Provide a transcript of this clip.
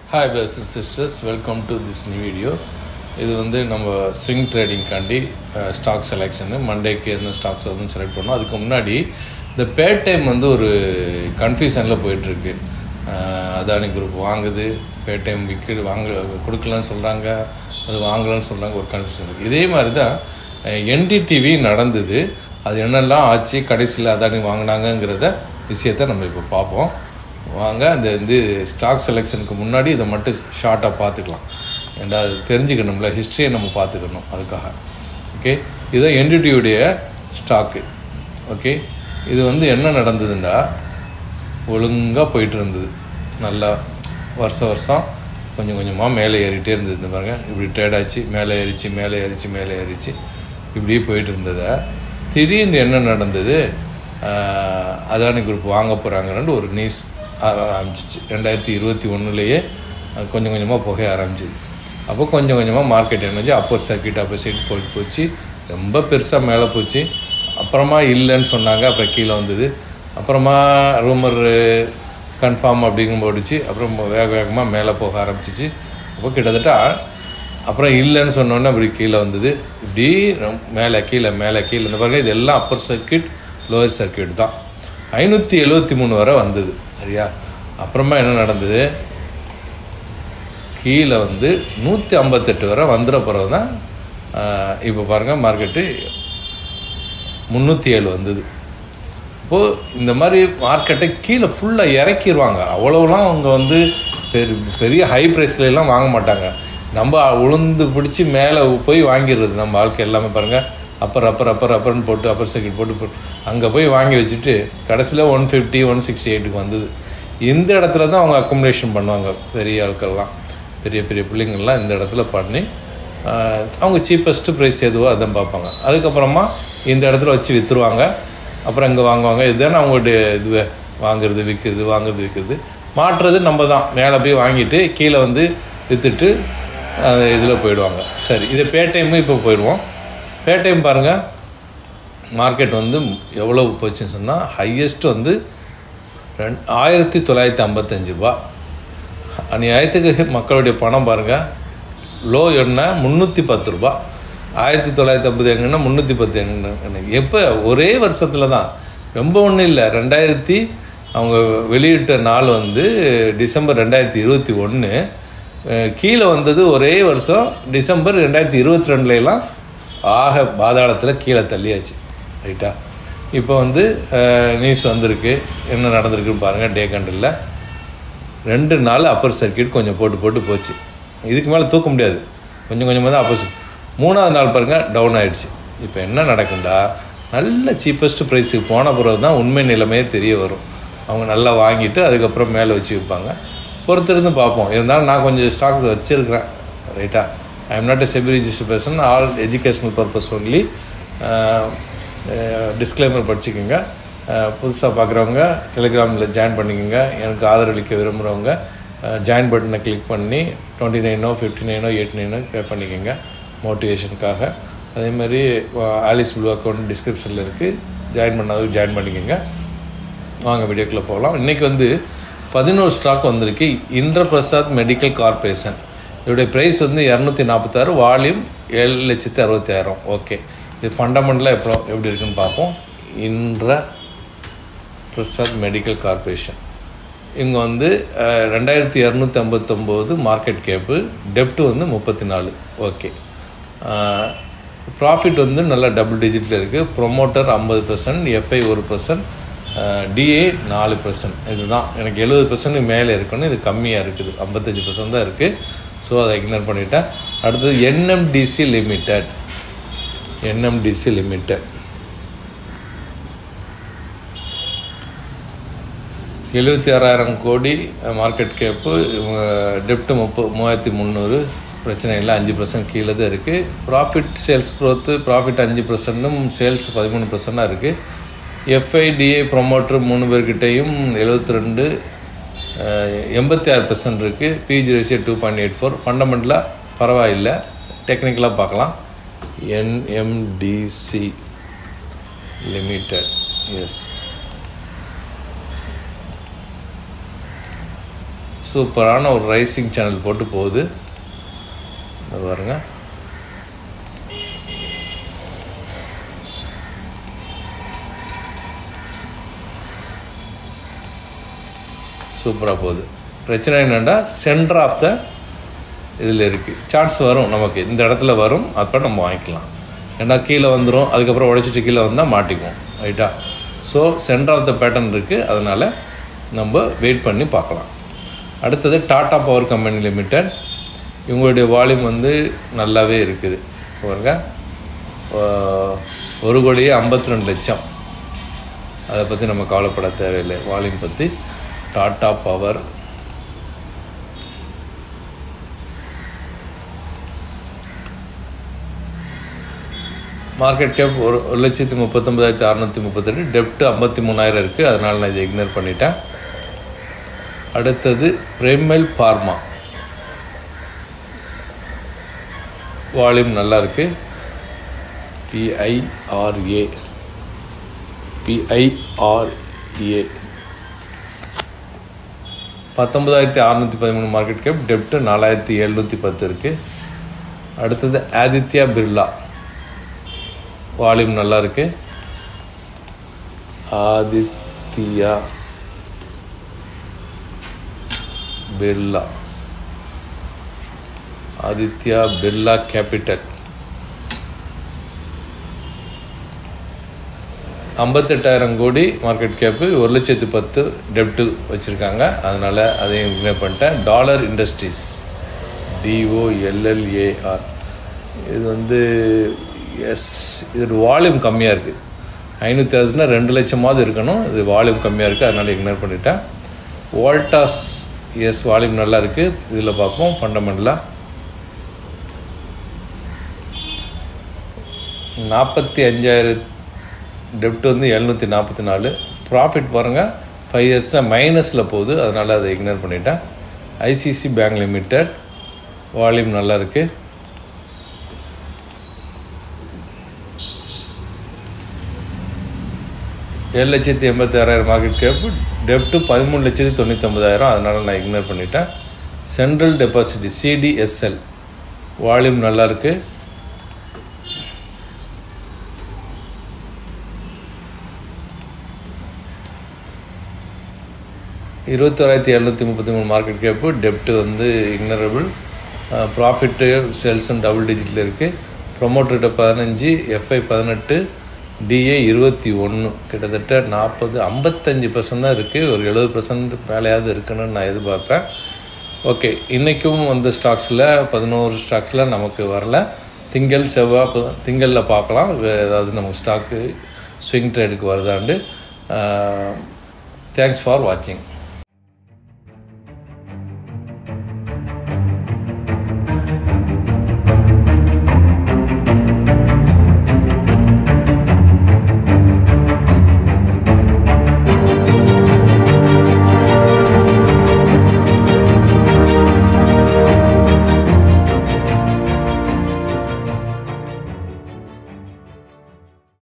Hi brothers and sisters, welcome to this new video. இது வந்து நம்ம ஸ்விங் ட்ரேடிங் காண்டி ஸ்டாக் செலெக்ஷன் மண்டேக்கு எந்த ஸ்டாக்ஸ் வந்து செலக்ட் பண்ணோம். அதுக்கு முன்னாடி இந்த பே டைம் வந்து ஒரு கன்ஃபியூஷனில் போயிட்டுருக்கு. அதானி குரூப் வாங்குது, பே டைம் விற்கிது, கொடுக்கலன்னு சொல்கிறாங்க, அது வாங்கலான்னு சொல்கிறாங்க, ஒரு கன்ஃபியூஷன் இருக்குது. இதே மாதிரி தான் என்டிடிவி நடந்தது. அது என்னெல்லாம் ஆச்சு, கடைசியில் அதானி வாங்கினாங்கங்கிறத விஷயத்தை நம்ம இப்போ பார்ப்போம். வாங்க அந்த ஸ்டாக் செலெக்ஷனுக்கு முன்னாடி இதை மட்டும் ஷார்ட்டாக பார்த்துக்கலாம். ஏன்னா அது தெரிஞ்சுக்கணும்ல, ஹிஸ்ட்ரியை நம்ம பார்த்துக்கணும் அதுக்காக. ஓகே, இதுதான் என்டிடியுடைய ஸ்டாக்கு. ஓகே, இது வந்து என்ன நடந்ததுன்னா ஒழுங்காக போயிட்டு இருந்தது. நல்லா வருஷம் கொஞ்சம் கொஞ்சமாக மேலே ஏறிட்டே இருந்தது. பாருங்க, இப்படி ட்ரேட் ஆச்சு, மேலே ஏறிச்சு இப்படியே போயிட்டு இருந்ததை திடீர்னு என்ன நடந்தது, அதானி குரூப் வாங்க போகிறாங்கன்னு ஒரு நியூஸ் ஆரம்பிச்சிச்சு. 2021 கொஞ்சம் கொஞ்சமாக புகைய ஆரம்பிச்சிது. அப்போ கொஞ்சம் கொஞ்சமாக மார்க்கெட் என்னச்சு, அப்பர் சைட் போச்சு, ரொம்ப பெருசாக மேலே போச்சு. அப்புறமா இல்லைன்னு சொன்னாங்க, அப்புறம் கீழே வந்தது. அப்புறமா ரூமர் கன்ஃபார்ம் அப்படிங்கும் போடுச்சு. அப்புறம் வேகமாக மேலே போக ஆரம்பிச்சிச்சு. அப்போ கிட்டத்தட்ட அப்புறம் இல்லைன்னு சொன்னோன்னே அப்படி கீழே வந்தது. இப்படி மேலே கீழே இந்த பாருங்க, இது எல்லாம் அப்பர் சர்க்கியூட் லோயர் சர்க்கியூட் தான். 573 வரை வந்தது. சரியா? அப்புறமா என்ன நடந்தது, கீழே வந்து 158 வரை வந்துட பிறகு தான் இப்போ பாருங்கள் மார்க்கெட்டு 307 வந்தது. இப்போது இந்த மாதிரி மார்க்கெட்டை கீழே ஃபுல்லாக இறக்கிடுவாங்க. அவ்வளோலாம் அவங்க வந்து பெரிய ஹை ப்ரைஸ்லாம் வாங்க மாட்டாங்க. நம்ம உளுந்து பிடிச்சி மேலே போய் வாங்கிடுறது நம்ம வாழ்க்கை எல்லாமே. பாருங்கள், அப்பர்னு போட்டு அப்பர் சர்க்கியூட் போட்டு அங்கே போய் வாங்கி வச்சுட்டு கடைசியில் 150 168 வந்தது. இந்த இடத்துல தான் அவங்க அக்குமுலேஷன் பண்ணுவாங்க. பெரிய ஆட்கள்லாம், பெரிய பிள்ளைங்கள்லாம் இந்த இடத்துல பண்ணி அவங்க சீப்பஸ்ட்டு ப்ரைஸ் எதுவோ அதான் பார்ப்பாங்க. அதுக்கப்புறமா இந்த இடத்துல வச்சு விற்றுருவாங்க. அப்புறம் இங்கே வாங்குவாங்க. இதுதானே அவங்களுடைய இதுவே, வாங்குறது விற்கிறது மாற்றுறது நம்ம தான். மேலே போய் வாங்கிட்டு கீழே வந்து விற்றுட்டு இதில் போயிடுவாங்க. சரி, இது பே டைமு இப்போ போயிடுவோம். பே டைம் பாருங்கள், மார்க்கெட் வந்து எவ்வளோ போச்சுன்னு சொன்னால் ஹையஸ்ட் வந்து 1955 ரூபா. அநியாயத்துக்கு மக்களுடைய பணம் பாருங்கள். லோ என்ன 310 ரூபா. 1950 எங்கன்னா 310 எங்கன்னா எப்போ, ஒரே வருஷத்தில் தான், ரொம்ப ஒன்றும் இல்லை. 2000 அவங்க வெளியிட்ட நாள் வந்து டிசம்பர் 2021. கீழே வந்தது ஒரே வருஷம் டிசம்பர் 2022 ஆக பாதாளத்தில் கீழே தள்ளியாச்சு. ரைட்டா? இப்போ வந்து நியூஸ் வந்திருக்கு, என்ன நடந்திருக்குன்னு பாருங்கள். டே கண்டில் 2 நாள் அப்பர் சர்க்கியூட் கொஞ்சம் போட்டு போச்சு. இதுக்கு மேலே தூக்க முடியாது, கொஞ்சம் கொஞ்சமாக தான் அப்பர் சர்க்கியூட். 3ஆவது நாள் பாருங்கள் டவுன் ஆகிடுச்சு. இப்போ என்ன நடக்குண்டா, நல்ல சீப்பஸ்ட் ப்ரைஸுக்கு போன பிறகு தான் உண்மை நிலைமையே தெரிய வரும். அவங்க நல்லா வாங்கிட்டு அதுக்கப்புறம் மேலே வச்சு விற்பாங்க. பொறுத்திருந்து பார்ப்போம். இருந்தாலும் நான் கொஞ்சம் ஸ்டாக்ஸ் வச்சுருக்கிறேன். ரைட்டா? I am not a SEBI registered person, all educational purpose only. Disclaimer படிச்சுக்கோங்க. புதுசாக பார்க்குறவங்க டெலிகிராமில் ஜாயின் பண்ணிக்கோங்க. எனக்கு ஆதரவளிக்க விரும்புகிறவங்க ஜாயின் பட்டனை கிளிக் பண்ணி 29 59 89 பே பண்ணிக்கோங்க மோட்டிவேஷனுக்காக. அதேமாதிரி ஆலிஸ் ப்ளூ அக்கௌண்ட் டிஸ்கிரிப்ஷனில் இருக்குது, ஜாயின் பண்ணாதவங்க ஜாயின் பண்ணிக்கோங்க. வாங்க வீடியோக்குள்ளே போகலாம். இன்றைக்கி வந்து 11 ஸ்டாக் வந்திருக்கு. Indraprastha medical corporation. இதோடைய ப்ரைஸ் வந்து 246, வால்யூம் 7,60,000. ஓகே, இது ஃபண்டமெண்டலாக எப்படி இருக்குன்னு பார்ப்போம். இந்திரபிரசாத் மெடிக்கல் கார்பரேஷன் இவங்க வந்து 2259 மார்க்கெட் கேப்பு, டெப்ட் வந்து 34. ஓகே, ப்ராஃபிட் வந்து நல்லா டபுள் டிஜிட்டில் இருக்குது. Promoter 50%, FI 1%, DA 4%. இதுதான் எனக்கு 70% மேலே இருக்கணும். இது கம்மியாக இருக்குது, 55% தான் இருக்குது. ஸோ அதை இக்னோர் பண்ணிட்டேன். அடுத்தது என்எம்டிசி லிமிடெட் 76,000 கோடி மார்க்கெட் கேப்பு, டெப்ட்டு 3,300. பிரச்சனை இல்லை, 5% கீழே தான் இருக்குது. Profit sales growth, profit 5%, sales 13% இருக்குது. எஃப்ஐடிஏ ப்ரொமோட்டர் 3 பேர்கிட்டையும் 72, 86% இருக்குது. PG ratio 2.84. ஃபண்டமெண்டலாக பரவாயில்லை. டெக்னிக்கலாக பார்க்கலாம். என்எம்டிசி லிமிடெட், எஸ் சூப்பரான ஒரு ரைசிங் சேனல் போட்டு போகுது. இது பாருங்க, சூப்பராக போகுது. பிரச்சனை என்னென்னா சென்டர் ஆஃப் த இதில் இருக்குது. சார்ட்ஸ் வரும் நமக்கு, இந்த இடத்துல வரும், அப்போ நம்ம வாங்கிக்கலாம். ஏன்னா கீழே வந்துடும், அதுக்கப்புறம் உடைச்சிட்டு கீழே வந்தால் மாட்டிக்குவோம். ரைட்டா? So centre of the pattern இருக்குது, அதனால் நம்ம வெயிட் பண்ணி பார்க்கலாம். அடுத்தது டாடா பவர் கம்பெனி லிமிடெட். இவங்களுடைய வால்யூம் வந்து நல்லாவே இருக்குது பாருங்க. 1,52,00,000. அதை பற்றி நம்ம கவலைப்பட தேவையில்லை. வால்யூம் பற்றி டாடா பவர் மார்க்கெட் கேப் 1,39,638. டெப்ட் 53,000 இருக்குது, அதனால் நான் இதை இக்னோர் பண்ணிட்டேன். அடுத்தது பிரைமல் பார்மா. வால்யூம் நல்லா இருக்குது. PIRA 19,613 market gap. டெப்ட் 4,710 இருக்குது. அடுத்தது ஆதித்யா பிர்லா. வால்யூம் நல்லா இருக்கு. ஆதித்யா பிர்லா கேபிட்டல் 58,000 கோடி மார்க்கெட் கேப்பு, 1,10,000 டெப்ட்டு வச்சுருக்காங்க, அதனால் அதையும் இக்னோர் பண்ணிட்டேன். Dollar industries DOLLAR. இது வந்து இதோட வால்யூம் கம்மியாக இருக்குது. 560னா 2 லட்சமாவது இருக்கணும். இது வால்யூம் கம்மியாக இருக்குது, அதனால் இக்னோர் பண்ணிட்டேன். வோல்டாஸ் வால்யூம் நல்லா இருக்குது. இதில் பார்ப்போம் ஃபண்டமெண்டலாக 45,000 டெப்ட் வந்து 744. ப்ராஃபிட் பாருங்கள் 5 இயர்ஸில் மைனஸில் போகுது, அதனால் அதை இக்னோர் பண்ணிட்டேன். ICC பேங்க் லிமிடெட் வால்யூம் நல்லா இருக்குது. 7,86,000 மார்க்கெட் கேப். டெப்ட்டு 13,99,000, அதனால் நான் இக்னோர் பண்ணிட்டேன். சென்ட்ரல் டெபாசிட் CDSL வால்யூம் நல்லா இருக்குது. 21,733 மார்க்கெட் கேப்பு. டெப்ட்டு வந்து இக்னரபிள். ப்ராஃபிட்டு சேல்ஸும் டபுள் டிஜிட்டில் இருக்குது. ப்ரொமோட்டர்கிட்ட 15, FI 18, DA 21. கிட்டத்தட்ட 55% தான் இருக்குது. ஒரு 70% மேலேயாவது இருக்குன்னு நான் எதிர்பார்ப்பேன். ஓகே, இன்றைக்கும் வந்து ஸ்டாக்ஸில் 11 ஸ்டாக்ஸில் நமக்கு வரல. திங்களில் பார்க்கலாம் ஏதாவது நமக்கு ஸ்டாக்கு ஸ்விங் ட்ரேடுக்கு வருதாண்டு. தேங்க்ஸ் ஃபார் வாட்சிங்.